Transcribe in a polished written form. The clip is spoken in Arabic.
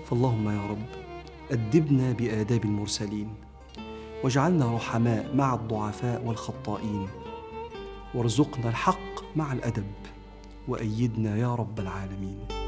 فاللهم يا رب أدبنا بآداب المرسلين، واجعلنا رحماء مع الضعفاء والخطائين، وارزقنا الحق مع الأدب، وأيدنا يا رب العالمين.